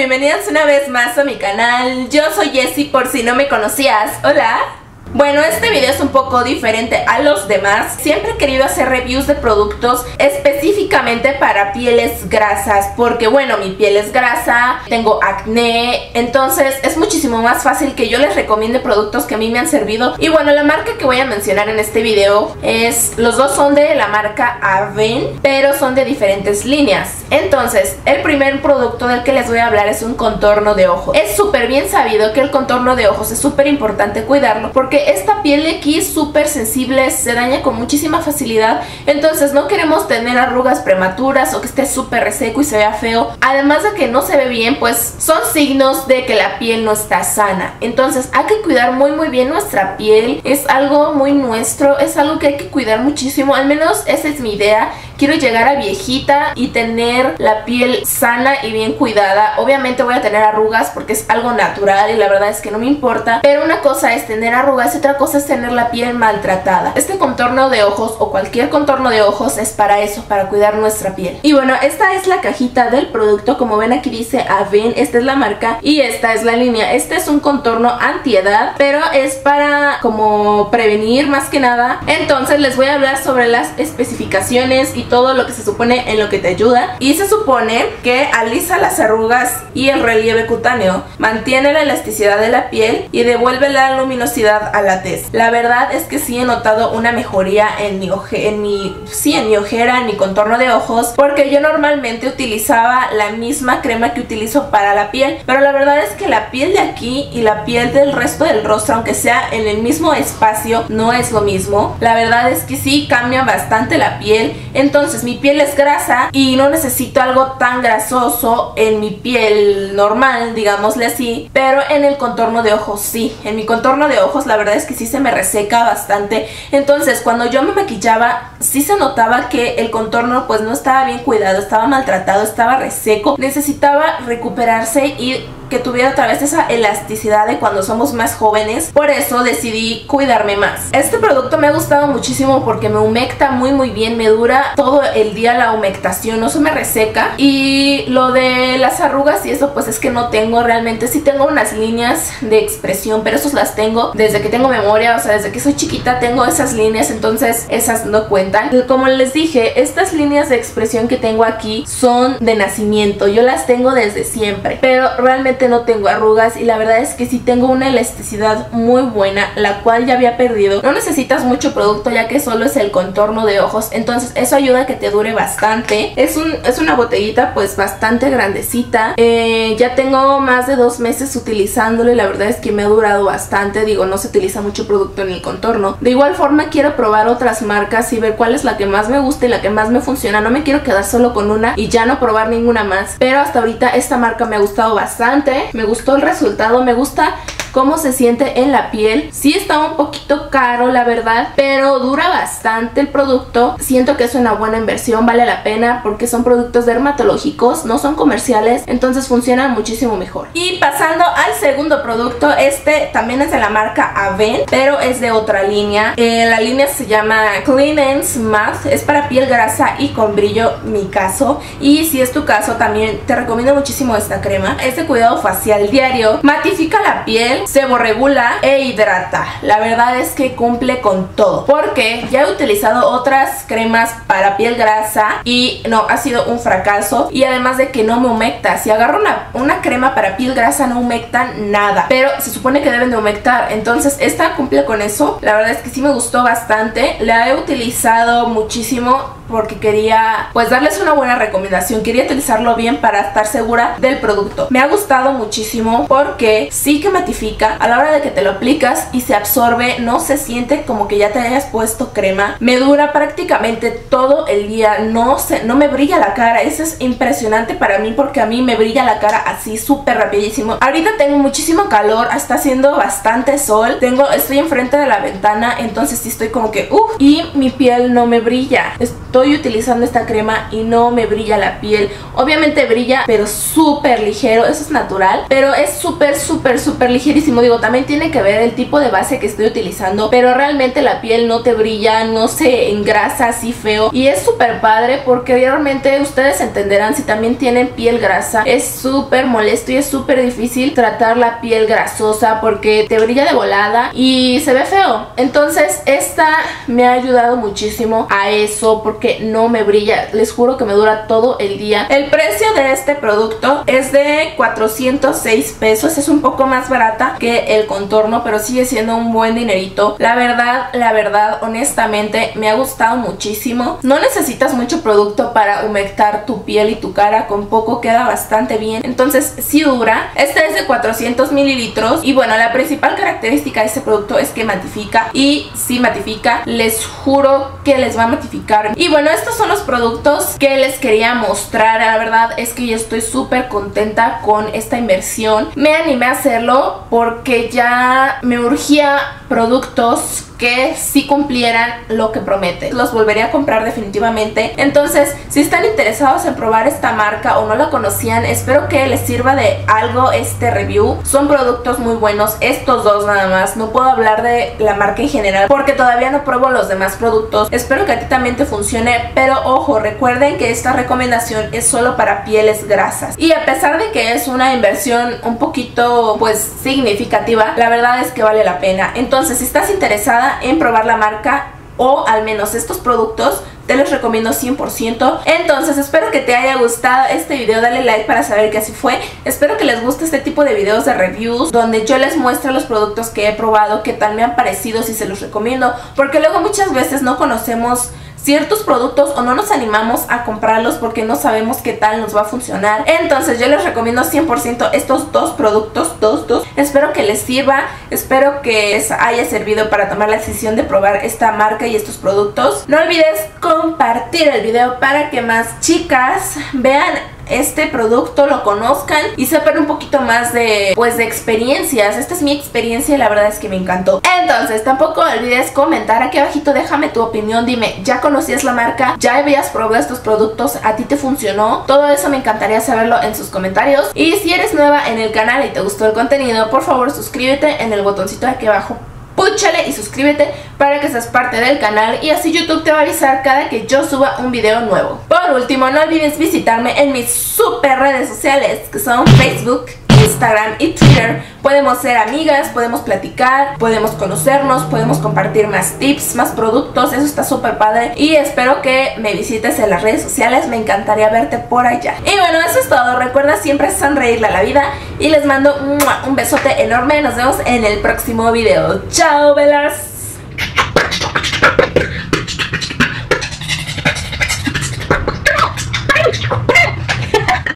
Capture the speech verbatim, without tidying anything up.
bienvenidos una vez más a mi canal. Yo soy Jessie, por si no me conocías. Hola. Bueno, este video es un poco diferente a los demás. Siempre he querido hacer reviews de productos específicamente para pieles grasas, porque bueno, mi piel es grasa, tengo acné, entonces es muchísimo más fácil que yo les recomiende productos que a mí me han servido. Y bueno, la marca que voy a mencionar en este video es, los dos son de la marca Avène, pero son de diferentes líneas. Entonces, el primer producto del que les voy a hablar es un contorno de ojos. Es súper bien sabido que el contorno de ojos es súper importante cuidarlo, porque esta piel de aquí es súper sensible, se daña con muchísima facilidad. Entonces no queremos tener arrugas prematuras o que esté súper reseco y se vea feo. Además de que no se ve bien, pues son signos de que la piel no está sana. Entonces hay que cuidar muy muy bien nuestra piel. Es algo muy nuestro, es algo que hay que cuidar muchísimo. Al menos esa es mi idea. Quiero llegar a viejita y tener la piel sana y bien cuidada. Obviamente voy a tener arrugas porque es algo natural y la verdad es que no me importa. Pero una cosa es tener arrugas y otra cosa es tener la piel maltratada. Este contorno de ojos o cualquier contorno de ojos es para eso, para cuidar nuestra piel. Y bueno, esta es la cajita del producto. Como ven, aquí dice Avène, esta es la marca y esta es la línea. Este es un contorno antiedad, pero es para como prevenir más que nada. Entonces les voy a hablar sobre las especificaciones y todo lo que se supone en lo que te ayuda. Y se supone que alisa las arrugas y el relieve cutáneo, mantiene la elasticidad de la piel y devuelve la luminosidad a la tez. La verdad es que sí he notado una mejoría en mi, oje en mi sí, en mi ojera, en mi contorno de ojos, porque yo normalmente utilizaba la misma crema que utilizo para la piel, pero la verdad es que la piel de aquí y la piel del resto del rostro, aunque sea en el mismo espacio, no es lo mismo. La verdad es que sí cambia bastante la piel. Entonces mi piel es grasa y no necesito algo tan grasoso en mi piel normal, digámosle así, pero en el contorno de ojos sí. En mi contorno de ojos la verdad es que sí se me reseca bastante. Entonces cuando yo me maquillaba sí se notaba que el contorno pues no estaba bien cuidado, estaba maltratado, estaba reseco, necesitaba recuperarse y que tuviera otra vez esa elasticidad de cuando somos más jóvenes. Por eso decidí cuidarme más. Este producto me ha gustado muchísimo porque me humecta muy muy bien, me dura todo el día la humectación, no se me reseca. Y lo de las arrugas y eso pues es que no tengo realmente. Sí tengo unas líneas de expresión, pero esas las tengo desde que tengo memoria, o sea desde que soy chiquita tengo esas líneas, entonces esas no cuentan. Como les dije, estas líneas de expresión que tengo aquí son de nacimiento, yo las tengo desde siempre, pero realmente no tengo arrugas y la verdad es que sí tengo una elasticidad muy buena, la cual ya había perdido. No necesitas mucho producto ya que solo es el contorno de ojos, entonces eso ayuda a que te dure bastante. Es, un, es una botellita pues bastante grandecita. Eh, ya tengo más de dos meses utilizándolo y la verdad es que me ha durado bastante. Digo, no se utiliza mucho producto en el contorno. De igual forma quiero probar otras marcas y ver cuál es la que más me gusta y la que más me funciona. No me quiero quedar solo con una y ya no probar ninguna más, pero hasta ahorita esta marca me ha gustado bastante. Me gustó el resultado, me gusta cómo se siente en la piel. Sí está un poquito caro la verdad, pero dura bastante el producto. Siento que es una buena inversión, vale la pena porque son productos dermatológicos, no son comerciales, entonces funcionan muchísimo mejor. Y pasando al segundo producto, este también es de la marca Avène, pero es de otra línea. Eh, la línea se llama Clean and Smooth, es para piel grasa y con brillo, mi caso. Y si es tu caso también te recomiendo muchísimo esta crema. Es de cuidado facial diario, matifica la piel, seborregula e hidrata. La verdad es que cumple con todo, porque ya he utilizado otras cremas para piel grasa y no, ha sido un fracaso. Y además de que no me humecta, si agarro una, una crema para piel grasa no humecta nada, pero se supone que deben de humectar, entonces esta cumple con eso. La verdad es que sí me gustó bastante, la he utilizado muchísimo porque quería pues darles una buena recomendación, quería utilizarlo bien para estar segura del producto. Me ha gustado muchísimo porque sí que matifica a la hora de que te lo aplicas y se absorbe, no se siente como que ya te hayas puesto crema. Me dura prácticamente todo el día, no, se, no me brilla la cara, eso es impresionante para mí porque a mí me brilla la cara así súper rapidísimo. Ahorita tengo muchísimo calor, está haciendo bastante sol, tengo, estoy enfrente de la ventana, entonces sí estoy como que uff, y mi piel no me brilla. Estoy estoy utilizando esta crema y no me brilla la piel. Obviamente brilla, pero súper ligero, eso es natural, pero es súper, súper, súper ligerísimo. Digo, también tiene que ver el tipo de base que estoy utilizando, pero realmente la piel no te brilla, no se engrasa así feo, y es súper padre porque realmente ustedes entenderán si también tienen piel grasa. Es súper molesto y es súper difícil tratar la piel grasosa porque te brilla de volada y se ve feo. Entonces esta me ha ayudado muchísimo a eso porque no me brilla. Les juro que me dura todo el día. El precio de este producto es de cuatrocientos seis pesos. Es un poco más barata que el contorno, pero sigue siendo un buen dinerito. La verdad, la verdad, honestamente me ha gustado muchísimo. No necesitas mucho producto para humectar tu piel y tu cara, con poco queda bastante bien. Entonces sí dura. Este es de cuatrocientos mililitros y bueno, la principal característica de este producto es que matifica, y si matifica, les juro que les va a matificar. Y bueno, estos son los productos que les quería mostrar. La verdad es que yo estoy súper contenta con esta inversión. Me animé a hacerlo porque ya me urgía productos que sí cumplieran lo que promete. Los volvería a comprar definitivamente. Entonces, si están interesados en probar esta marca o no la conocían, espero que les sirva de algo este review. Son productos muy buenos, estos dos nada más. No puedo hablar de la marca en general porque todavía no pruebo los demás productos. Espero que a ti también te funcione, pero ojo, recuerden que esta recomendación es solo para pieles grasas. Y a pesar de que es una inversión un poquito pues significativa, la verdad es que vale la pena. Entonces, si estás interesada en probar la marca o al menos estos productos, te los recomiendo cien por ciento. Entonces espero que te haya gustado este video, dale like para saber que así fue. Espero que les guste este tipo de videos de reviews donde yo les muestro los productos que he probado, qué tal me han parecido, si se los recomiendo, porque luego muchas veces no conocemos ciertos productos o no nos animamos a comprarlos porque no sabemos qué tal nos va a funcionar. Entonces yo les recomiendo cien por ciento estos dos productos, dos, dos. Espero que les sirva, espero que les haya servido para tomar la decisión de probar esta marca y estos productos. No olvides compartir el video para que más chicas vean este producto, lo conozcan y sepan un poquito más de pues de experiencias. Esta es mi experiencia y la verdad es que me encantó. Entonces tampoco olvides comentar aquí abajito, déjame tu opinión, dime, ¿ya conocías la marca? ¿Ya habías probado estos productos? ¿A ti te funcionó? Todo eso me encantaría saberlo en sus comentarios. Y si eres nueva en el canal y te gustó el contenido, por favor suscríbete en el botoncito de aquí abajo. Púchale y suscríbete para que seas parte del canal y así YouTube te va a avisar cada que yo suba un video nuevo. Por último, no olvides visitarme en mis super redes sociales que son Facebook, Instagram y Twitter. Podemos ser amigas, podemos platicar, podemos conocernos, podemos compartir más tips, más productos. Eso está súper padre y espero que me visites en las redes sociales. Me encantaría verte por allá. Y bueno, eso es todo. Recuerda siempre sonreírle a la vida y les mando un besote enorme. Nos vemos en el próximo video. Chao, velas.